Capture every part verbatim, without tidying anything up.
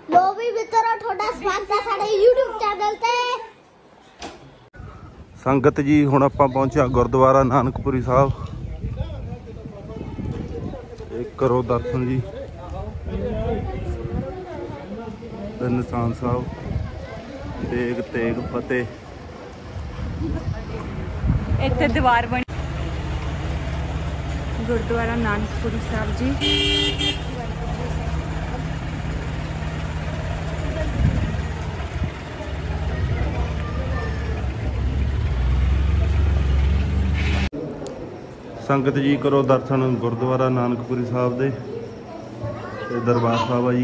लो भी मित्रों थोड़ा स्वागत है साडे यूट्यूब चैनल ते। संगत जी हुण आपां पहुंचे गुरुद्वारा नानकपुरी साहब। एक करो दर्शन जी। निशान साहब तेग तेग फतेह। इत्थे दीवार बनी गुरुद्वारा नानकपुरी साहब जी। संगत जी करो दर्शन गुरुद्वारा नानकपुरी साहब दे ते दरबार साहब है जी।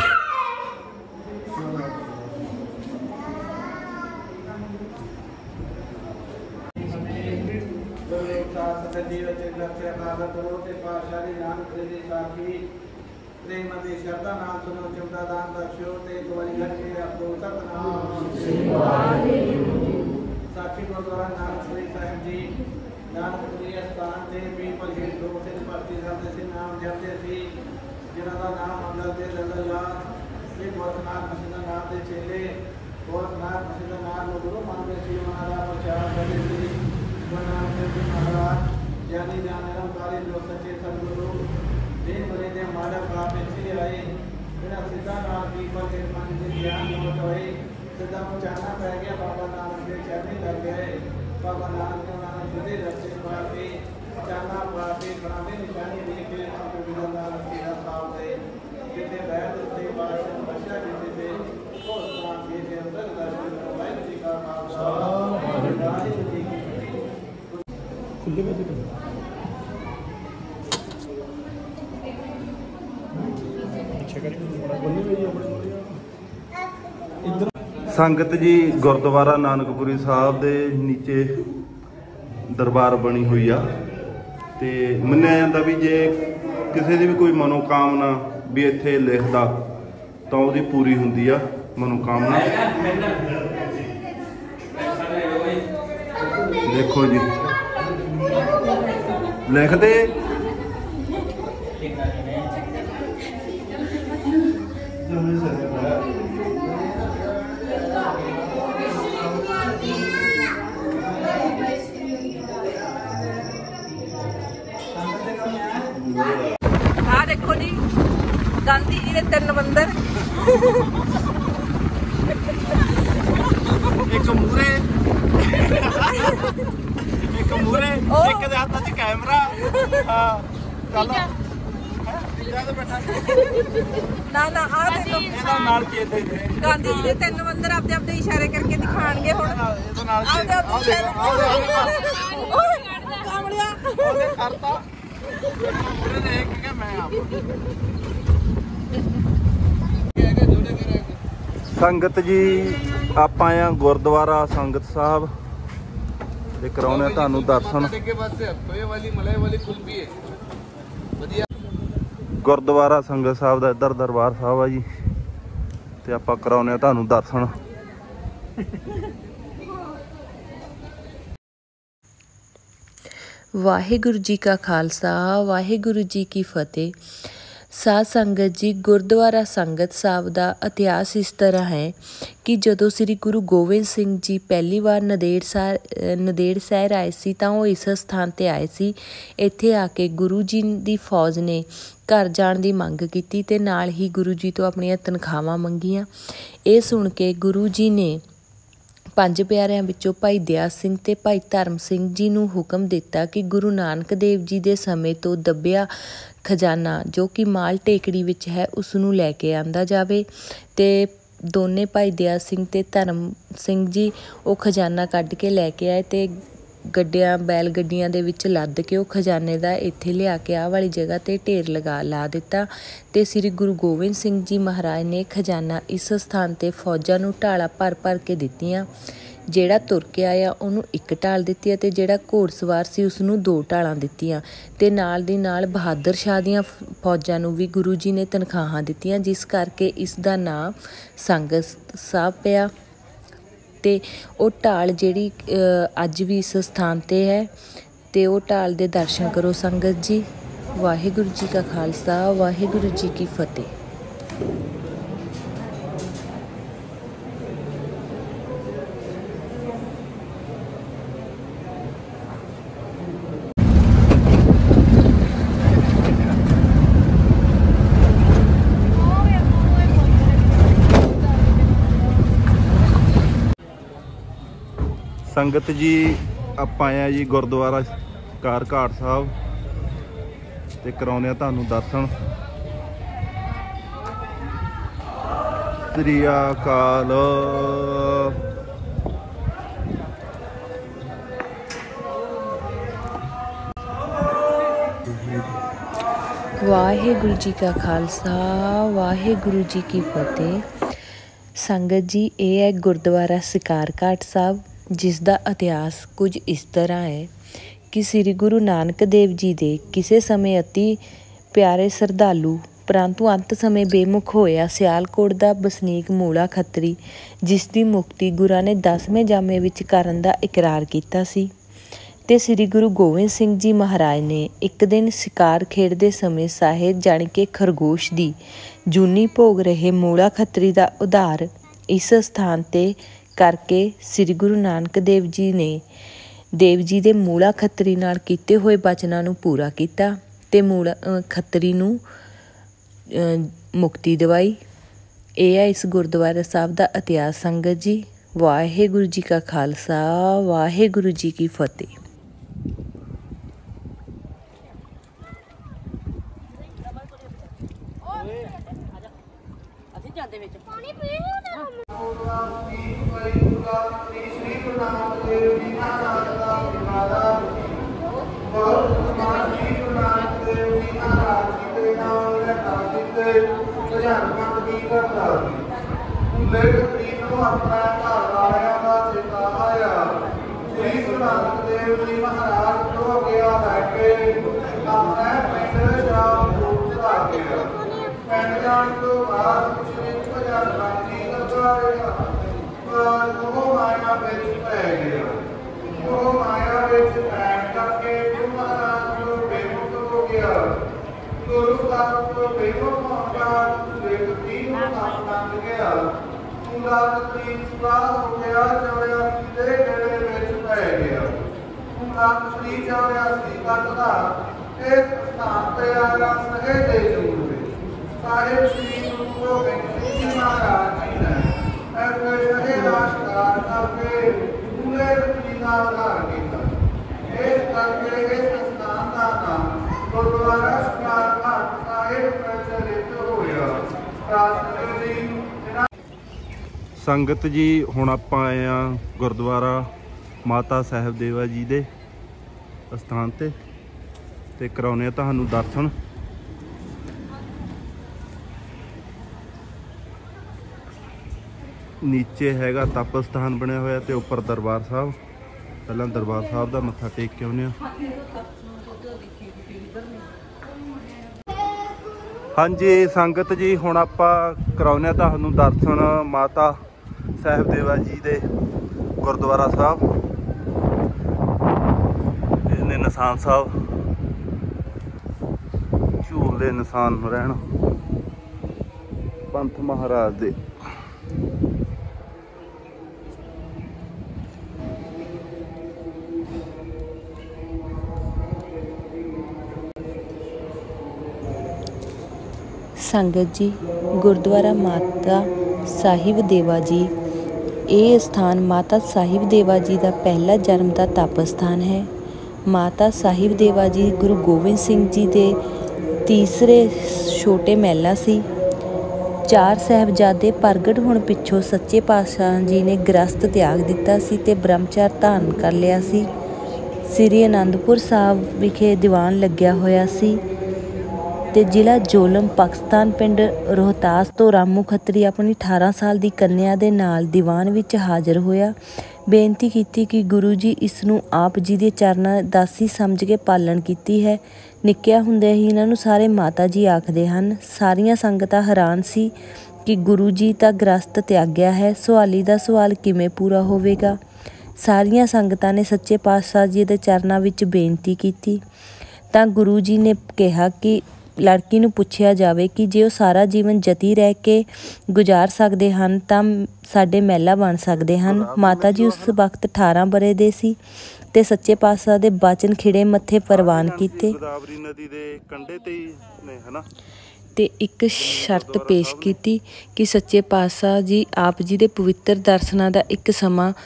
साक्षी गुरुद्वारा नानकपुरी साहब जी नानकपुरी स्थान से भी पलके दो से भक्ति शब्द से नाम जपते सी जिन्हों का नाम अंदर दे लल्ला ये गोरखनाथ मसीह नाम दे चेले गोरखनाथ मसीह नाम गुरु मानते सी महाराज प्रचार करते सी गुरु नानक देव जी महाराज ज्ञानी ज्ञान निरंकारी जो सच्चे सदगुरु दिन बने दे हमारा पाप इच्छे आए बिना सीधा नाम की पर एक मन से ज्ञान हो जाए सीधा पहुंचाना पै गया बाबा नानक के चरनी लग गए बाबा नानक नानक जुदे रस्ते पाते चाना पाते बनावे निशानी देखे आपको बिना नानक के साथ गए जितने बैठ उठे बादशाह बच्चा जीते थे वो स्थान के थे अंदर दर्शन करवाए जी का खालसा वाहिगुरू जी की खुले में तो अच्छा करेंगे बड़ा बोलने में ही अपने इधर संगत जी गुरुद्वारा नानकपुरी साहब दे नीचे दरबार बनी हुई आ ते मन्निया जांदा भी जे किसी दी भी कोई मनोकामना भी इत्थे लिखदा तां ओहदी पूरी हुंदी आ मनोकामना। देखो जी लिखदे हाँ देखो जी गांधी जी के तीन मंदिर एक मूरे एक मूरे एक दे हाथ च कैमरा हां चलो ना ना आ देखो ਇਹਦਾ ਨਾਲ ਕੀ ਇਦਾਂ ਹੀ गांधी जी के तीन मंदिर आपदे आपदे इशारे करके दिखाणगे हुण ਇਹਦੇ ਨਾਲ आपदे आपदे इशारे कामड़िया ਉਹਨੇ ਕਰਤਾ ਪੂਰੇ ਨੇ ਇੱਕ ਕਿ ਮੈਂ ਆਪ संगत जी ਆਪਾਂ ਆ ਗੁਰਦੁਆਰਾ ਸੰਗਤ ਸਾਹਿਬ ਤੇ ਕਰਾਉਣੇ ਤੁਹਾਨੂੰ ਦਰਸ਼ਨ। ਅੱਗੇ ਪਾਸੇ ਹੱਥੋਏ ਵਾਲੀ ਮਲੇ ਵਾਲੀ ਕੁਲਫੀ ਹੈ ਵਧੀਆ ਗੁਰਦੁਆਰਾ ਸੰਗਤ ਸਾਹਿਬ ਦਾ ਇੱਧਰ ਦਰਬਾਰ ਸਾਹਿਬ ਆ ਜੀ ਤੇ ਆਪਾਂ ਕਰਾਉਣੇ ਤੁਹਾਨੂੰ ਦਰਸ਼ਨ। ਵਾਹਿਗੁਰੂ ਜੀ ਕਾ ਖਾਲਸਾ ਵਾਹਿਗੁਰੂ ਜੀ ਕੀ ਫਤਿਹ। ਸਾਧ ਸੰਗਤ ਜੀ ਗੁਰਦੁਆਰਾ ਸੰਗਤ ਸਾਹਿਬ ਦਾ ਇਤਿਹਾਸ ਇਸ ਤਰ੍ਹਾਂ ਹੈ ਕਿ ਜਦੋਂ ਸ੍ਰੀ ਗੁਰੂ ਗੋਬਿੰਦ ਸਿੰਘ ਜੀ ਪਹਿਲੀ ਵਾਰ ਨੰਦੇੜ ਸਾਹਿਬ ਨੰਦੇੜ ਸ਼ਹਿਰ ਆਏ ਸੀ ਤਾਂ ਉਹ ਇਸ ਸਥਾਨ 'ਤੇ ਆਏ ਸੀ। ਇੱਥੇ ਆ ਕੇ ਗੁਰੂ ਜੀ ਦੀ ਫੌਜ ਨੇ ਘਰ ਜਾਣ ਦੀ ਮੰਗ ਕੀਤੀ ਅਤੇ ਨਾਲ ਹੀ ਗੁਰੂ ਜੀ ਤੋਂ ਆਪਣੀਆਂ ਤਨਖਾਹਾਂ ਮੰਗੀਆਂ। ਇਹ ਸੁਣ ਕੇ ਗੁਰੂ ਜੀ ਨੇ ਪੰਜ ਪਿਆਰਿਆਂ ਵਿੱਚੋਂ ਭਾਈ ਦਇਆ ਸਿੰਘ ਅਤੇ ਭਾਈ ਧਰਮ ਸਿੰਘ ਜੀ ਨੂੰ ਹੁਕਮ ਦਿੱਤਾ ਕਿ ਗੁਰੂ ਨਾਨਕ ਦੇਵ ਜੀ ਦੇ ਸਮੇਂ ਤੋਂ ਦੱਬਿਆ ਖਜ਼ਾਨਾ ਜੋ ਕਿ ਮਾਲ ਟੇਕੜੀ ਵਿੱਚ ਹੈ ਉਸ ਨੂੰ ਲੈ ਕੇ ਆਂਦਾ ਜਾਵੇ। ਅਤੇ ਦੋਨੇ ਭਾਈ ਦਇਆ ਸਿੰਘ ਅਤੇ ਧਰਮ ਸਿੰਘ ਜੀ ਉਹ ਖਜ਼ਾਨਾ ਕੱਢ ਕੇ ਲੈ ਕੇ ਆਏ ਅਤੇ ਗੱਡਿਆਂ ਬੈਲ ਗੱਡੀਆਂ ਦੇ ਵਿੱਚ ਲੱਦ ਕੇ ਉਹ ਖਜ਼ਾਨੇ ਦਾ ਇੱਥੇ ਲਿਆ ਕੇ ਆਹ ਵਾਲੀ ਜਗ੍ਹਾ 'ਤੇ ਢੇਰ ਲਗਾ ਲਾ ਦਿੱਤਾ। ਅਤੇ ਸ੍ਰੀ ਗੁਰੂ ਗੋਬਿੰਦ ਸਿੰਘ ਜੀ ਮਹਾਰਾਜ ਨੇ ਖਜ਼ਾਨਾ ਇਸ ਸਥਾਨ 'ਤੇ ਫੌਜਾਂ ਨੂੰ ਢਾਲਾਂ ਭਰ ਭਰ ਕੇ ਦਿੱਤੀਆਂ। ਜਿਹੜਾ ਤੁਰ ਕੇ ਆਇਆ ਉਹਨੂੰ ਇੱਕ ਢਾਲ ਦਿੱਤੀ ਅਤੇ ਜਿਹੜਾ ਘੋੜਸਵਾਰ ਸੀ ਉਸ ਨੂੰ ਦੋ ਢਾਲਾਂ ਦਿੱਤੀਆਂ। ਅਤੇ ਨਾਲ ਦੀ ਨਾਲ ਬਹਾਦਰ ਸ਼ਾਹ ਦੀਆਂ ਫੌਜਾਂ ਨੂੰ ਵੀ ਗੁਰੂ ਜੀ ਨੇ ਤਨਖਾਹਾਂ ਦਿੱਤੀਆਂ, ਜਿਸ ਕਰਕੇ ਇਸ ਦਾ ਨਾਂ ਸੰਗਤ ਸਾਹਿਬ ਪਿਆ। ਅਤੇ ਉਹ ਢਾਲ ਜਿਹੜੀ ਅੱਜ ਵੀ ਇਸ ਸਥਾਨ 'ਤੇ ਹੈ ਅਤੇ ਉਹ ਢਾਲ ਦੇ ਦਰਸ਼ਨ ਕਰੋ ਸੰਗਤ ਜੀ। ਵਾਹਿਗੁਰੂ ਜੀ ਕਾ ਖਾਲਸਾ ਵਾਹਿਗੁਰੂ ਜੀ ਕੀ ਫਤਿਹ। ਸੰਗਤ ਜੀ ਆਪਾਂ ਆਏ ਆ ਜੀ ਗੁਰਦੁਆਰਾ ਕਾਰ ਘਾਟ ਸਾਹਿਬ ਤੇ ਕਰਾਉਂਦੇ ਆ ਤੁਹਾਨੂੰ ਦਰਸ਼ਨ। ਸ੍ਰੀ ਅਕਾਲ। ਵਾਹਿਗੁਰੂ ਜੀ ਕਾ ਖਾਲਸਾ ਵਾਹਿਗੁਰੂ ਜੀ ਕੀ ਫਤਿਹ। ਸੰਗਤ ਜੀ, ਇਹ ਹੈ ਗੁਰਦੁਆਰਾ ਸਿਕਾਰ ਘਾਟ ਸਾਹਿਬ, ਜਿਸ ਦਾ ਇਤਿਹਾਸ ਕੁਝ ਇਸ ਤਰ੍ਹਾਂ ਹੈ ਕਿ ਸ੍ਰੀ ਗੁਰੂ ਨਾਨਕ ਦੇਵ ਜੀ ਦੇ ਕਿਸੇ ਸਮੇਂ ਅਤੀ ਪਿਆਰੇ ਸ਼ਰਧਾਲੂ ਪਰੰਤੂ ਅੰਤ ਸਮੇਂ ਬੇਮੁਖ ਹੋਇਆ ਸਿਆਲਕੋਟ ਦਾ ਵਸਨੀਕ ਮੂਲਾ ਖੱਤਰੀ, ਜਿਸ ਦੀ ਮੁਕਤੀ ਗੁਰਾਂ ਨੇ ਦਸਵੇਂ ਜਾਮੇ ਵਿੱਚ ਕਰਨ ਦਾ ਇਕਰਾਰ ਕੀਤਾ ਸੀ, ਤੇ ਸ੍ਰੀ ਗੁਰੂ ਗੋਬਿੰਦ ਸਿੰਘ ਜੀ ਮਹਾਰਾਜ ਨੇ ਇੱਕ ਦਿਨ ਸ਼ਿਕਾਰ ਖੇਡਦੇ ਸਮੇਂ ਸਾਹਿਬ ਜਾਣੀ ਕਿ ਖਰਗੋਸ਼ ਦੀ ਜੂਨੀ ਭੋਗ ਰਹੇ ਮੂਲਾ ਖੱਤਰੀ ਦਾ ਉਧਾਰ ਇਸ ਸਥਾਨ 'ਤੇ ਕਰਕੇ ਸ੍ਰੀ ਗੁਰੂ ਨਾਨਕ ਦੇਵ ਜੀ ਨੇ ਦੇਵ ਜੀ ਦੇ ਮੂਲਾ ਖੱਤਰੀ ਨਾਲ ਕੀਤੇ ਹੋਏ ਬਚਨਾਂ ਨੂੰ ਪੂਰਾ ਕੀਤਾ ਤੇ ਮੂਲਾ ਖੱਤਰੀ ਨੂੰ ਮੁਕਤੀ ਦਿਵਾਈ। ਇਹ ਹੈ ਇਸ ਗੁਰਦੁਆਰਾ ਸਾਹਿਬ ਦਾ ਇਤਿਹਾਸ। ਸੰਗਤ ਜੀ, ਵਾਹਿਗੁਰੂ ਜੀ ਕਾ ਖਾਲਸਾ ਵਾਹਿਗੁਰੂ ਜੀ ਕੀ ਫਤਿਹ। ਸੰਗਤ ਜੀ, ਹੁਣ ਆਪਾਂ ਆਏ ਆ ਗੁਰਦੁਆਰਾ ਮਾਤਾ ਸਾਹਿਬ ਦੇਵਾ ਜੀ ਦੇ ਸਥਾਨ ਤੇ ਤੇ ਕਰਾਉਣੇ ਆ ਤੁਹਾਨੂੰ ਦਰਸ਼ਨ। ਨੀਚੇ ਹੈਗਾ ਤਪ ਸਥਾਨ ਬਣਿਆ ਹੋਇਆ ਤੇ ਉੱਪਰ ਦਰਬਾਰ ਸਾਹਿਬ। ਪਹਿਲਾਂ ਦਰਬਾਰ ਸਾਹਿਬ ਦਾ ਮੱਥਾ ਟੇਕ ਕੇ ਆਉਂਦੇ ਆ। ਹਾਂਜੀ ਸੰਗਤ ਜੀ, ਹੁਣ ਆਪਾਂ ਕਰਾਉਂਦੇ ਆ ਤੁਹਾਨੂੰ ਦਰਸ਼ਨ ਮਾਤਾ ਸਾਹਿਬ ਦੇਵਾ ਜੀ ਦੇ ਗੁਰਦੁਆਰਾ ਸਾਹਿਬ। ਇਹਨੇ ਨਿਸ਼ਾਨ ਸਾਹਿਬ ਝੂਲ ਦੇ ਨਿਸ਼ਾਨ ਰਹਿਣ ਪੰਥ ਮਹਾਰਾਜ ਦੇ। ਸੰਗਤ ਜੀ, ਗੁਰਦੁਆਰਾ ਮਾਤਾ ਸਾਹਿਬ ਦੇਵਾ ਜੀ, ਇਹ ਸਥਾਨ ਮਾਤਾ ਸਾਹਿਬ ਦੇਵਾ ਜੀ ਦਾ ਪਹਿਲਾ ਜਨਮ ਦਾ ਤਪ ਸਥਾਨ ਹੈ। ਮਾਤਾ ਸਾਹਿਬ ਦੇਵਾ ਜੀ ਗੁਰੂ ਗੋਬਿੰਦ ਸਿੰਘ ਜੀ ਦੇ ਤੀਸਰੇ ਛੋਟੇ ਮਹਿਲਾ ਸੀ। ਚਾਰ ਸਾਹਿਬਜ਼ਾਦੇ ਪ੍ਰਗਟ ਹੋਣ ਪਿੱਛੋਂ ਸੱਚੇ ਪਾਤਸ਼ਾਹ ਜੀ ਨੇ ਗ੍ਰਸਤ ਤਿਆਗ ਦਿੱਤਾ ਸੀ ਤੇ ਬ੍ਰਹਮਚਰ ਧਾਰਨ ਕਰ ਲਿਆ ਸੀ। ਸ੍ਰੀ ਅਨੰਦਪੁਰ ਸਾਹਿਬ ਵਿਖੇ ਦੀਵਾਨ ਲੱਗਿਆ ਹੋਇਆ ਸੀ ਤੇ ਜ਼ਿਲ੍ਹਾ ਜੋਲਮ ਪਾਕਿਸਤਾਨ ਪਿੰਡ ਰੋਹਤਾਸ ਤੋਂ ਰਾਮੂ ਖੱਤਰੀ ਆਪਣੀ ਅਠਾਰਾਂ ਸਾਲ ਦੀ ਕੰਨਿਆ ਦੇ ਨਾਲ ਦੀਵਾਨ ਵਿੱਚ ਹਾਜ਼ਰ ਹੋਇਆ। ਬੇਨਤੀ ਕੀਤੀ ਕਿ ਗੁਰੂ ਜੀ ਇਸ ਨੂੰ ਆਪ ਜੀ ਦੇ ਚਰਨਾਂ ਦਾਸੀ ਸਮਝ ਕੇ ਪਾਲਣ ਕੀਤੀ ਹੈ। ਨਿੱਕਿਆ ਹੁੰਦਿਆਂ ਹੀ ਇਹਨਾਂ ਨੂੰ ਸਾਰੇ ਮਾਤਾ ਜੀ ਆਖਦੇ ਹਨ। ਸਾਰੀਆਂ ਸੰਗਤਾਂ ਹੈਰਾਨ ਸੀ ਕਿ ਗੁਰੂ ਜੀ ਤਾਂ ਗ੍ਰਸਤ ਤਿਆਗਿਆ ਹੈ, ਸਵਾਲੀ ਦਾ ਸਵਾਲ ਕਿਵੇਂ ਪੂਰਾ ਹੋਵੇਗਾ। ਸਾਰੀਆਂ ਸੰਗਤਾਂ ਨੇ ਸੱਚੇ ਪਾਤਸ਼ਾਹ ਜੀ ਦੇ ਚਰਨਾਂ ਵਿੱਚ ਬੇਨਤੀ ਕੀਤੀ ਤਾਂ ਗੁਰੂ ਜੀ ਨੇ ਕਿਹਾ ਕਿ ਲੜਕੀ ਨੂੰ ਪੁੱਛਿਆ ਜਾਵੇ ਕਿ ਜੇ ਉਹ ਸਾਰਾ ਜੀਵਨ ਜਤੀ ਰਹਿ ਕੇ ਗੁਜ਼ਾਰ ਸਕਦੇ ਹਨ ਤਾਂ ਸਾਡੇ ਮਹਿਲਾ ਬਣ ਸਕਦੇ ਹਨ। ਮਾਤਾ ਜੀ ਉਸ ਵਕਤ ਅਠਾਰਾਂ ਵਰ੍ਹੇ ਦੇ ਸੀ ਤੇ ਸੱਚੇ ਪਾਤਸ਼ਾਹ ਦੇ ਬਚਨ ਖਿੜੇ ਮੱਥੇ ਪ੍ਰਵਾਨ ਕੀਤੇ ਗੋਦਾਵਰੀ ਨਦੀ ਦੇ ਕੰਢੇ ਤੇ ਹੀ ਨੇ ਹਨਾ ਤੇ ਇੱਕ ਸ਼ਰਤ ਪੇਸ਼ ਕੀਤੀ ਕਿ ਸੱਚੇ ਪਾਤਸ਼ਾਹ ਜੀ ਆਪ ਜੀ ਦੇ ਪਵਿੱਤਰ ਦਰਸ਼ਨਾਂ ਦਾ ਇੱਕ ਸਮਾਂ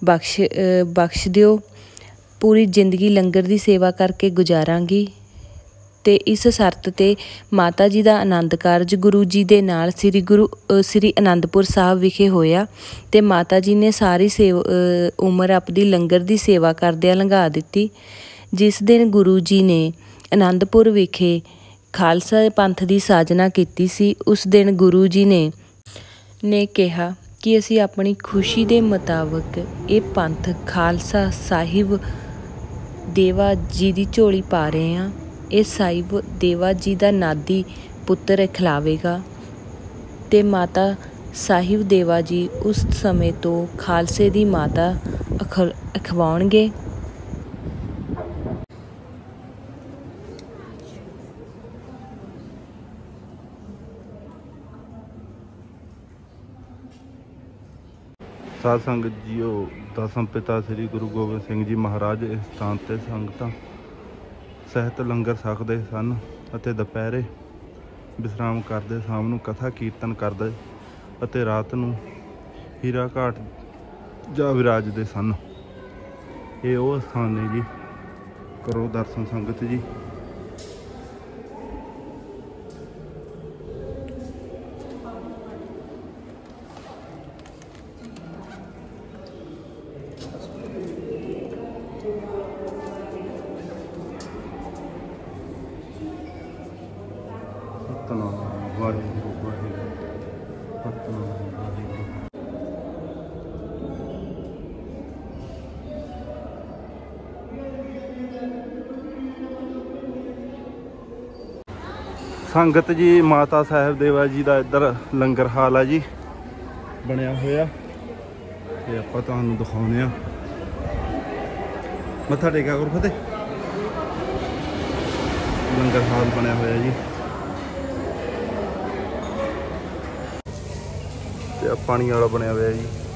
ਬਖਸ਼ ਅ, ਬਖਸ਼ ਦਿਓ। ਪੂਰੀ ਜ਼ਿੰਦਗੀ ਲੰਗਰ ਦੀ ਸੇਵਾ ਕਰਕੇ ਗੁਜ਼ਾਰਾਂਗੀ ਤੇ ਇਸ ਸ਼ਰਤ ਤੇ ਮਾਤਾ ਜੀ ਦਾ ਆਨੰਦ ਕਾਰਜ ਗੁਰੂ ਜੀ ਦੇ ਨਾਲ ਸ੍ਰੀ ਗੁਰੂ ਅ, ਸ੍ਰੀ ਅਨੰਦਪੁਰ ਸਾਹਿਬ ਵਿਖੇ ਹੋਇਆ ਤੇ ਮਾਤਾ ਜੀ ਨੇ ਸਾਰੀ ਸੇਵ ਅ, ਉਮਰ ਆਪਦੀ ਲੰਗਰ ਦੀ ਸੇਵਾ ਕਰਦਿਆਂ ਲੰਘਾ ਦਿੱਤੀ। ਜਿਸ ਦਿਨ ਗੁਰੂ ਜੀ ਨੇ ਅਨੰਦਪੁਰ ਵਿਖੇ ਖਾਲਸਾ ਪੰਥ ਦੀ ਸਾਜਨਾ ਕੀਤੀ ਸੀ, ਉਸ ਦਿਨ ਗੁਰੂ ਜੀ ਨੇ ਨੇ ਕਿਹਾ ਕਿ ਅਸੀਂ ਆਪਣੀ ਖੁਸ਼ੀ ਦੇ ਮੁਤਾਬਕ ਇਹ ਪੰਥ ਖਾਲਸਾ ਸਾਹਿਬ ਦੇਵਾ ਜੀ ਦੀ ਝੋਲੀ ਪਾ ਰਹੇ ਹਾਂ। ਇਹ ਸਾਹਿਬ ਦੇਵਾ ਜੀ ਦਾ ਨਾਦੀ ਪੁੱਤਰ ਖਿਲਾਵੇਗਾ ਤੇ ਮਾਤਾ ਸਾਹਿਬ ਦੇਵਾ ਜੀ ਉਸ ਸਮੇਂ ਤੋਂ ਖਾਲਸੇ ਦੀ ਮਾਤਾ ਅਖ ਅਖਵਾਉਣਗੇ। ਸਾਧ ਸੰਗਤ ਜੀਓ, ਦਸਮ ਪਿਤਾ ਸ੍ਰੀ ਗੁਰੂ ਗੋਬਿੰਦ ਸਿੰਘ ਜੀ ਮਹਾਰਾਜ ਇਸ ਸਥਾਨ 'ਤੇ ਸੰਗਤਾਂ ਸਹਿਤ ਲੰਗਰ ਛਕਦੇ ਸਨ ਅਤੇ ਦੁਪਹਿਰੇ ਵਿਸ਼ਰਾਮ ਕਰਦੇ, ਸ਼ਾਮ ਨੂੰ ਕਥਾ ਕੀਰਤਨ ਕਰਦੇ ਅਤੇ ਰਾਤ ਨੂੰ ਹੀਰਾ ਘਾਟ ਜਾ ਵਿਰਾਜਦੇ ਸਨ। ਇਹ ਉਹ ਸਥਾਨ ਨੇ ਜੀ, ਕਰੋ ਦਰਸ਼ਨ ਸੰਗਤ ਜੀ। ਸਤਿਨਾਮ ਵਾਹਿਗੁਰੂ ਵਾਹਿਗੁਰੂ ਸਤਿਨਾਮ ਵਾਹਿਗੁਰੂ। ਸੰਗਤ ਜੀ, ਮਾਤਾ ਸਾਹਿਬ ਦੇਵਾ ਜੀ ਦਾ ਇੱਧਰ ਲੰਗਰ ਹਾਲ ਆ ਜੀ ਬਣਿਆ ਹੋਇਆ ਤੇ ਆਪਾਂ ਤੁਹਾਨੂੰ ਦਿਖਾਉਂਦੇ ਆ। ਮੱਥਾ ਟੇਕਿਆ ਕਰੋ ਫਤਿਹ। ਲੰਗਰ ਹਾਲ ਬਣਿਆ ਹੋਇਆ ਜੀ ਤੇ ਪਾਣੀ ਵਾਲਾ ਬਣਿਆ ਹੋਇਆ ਜੀ।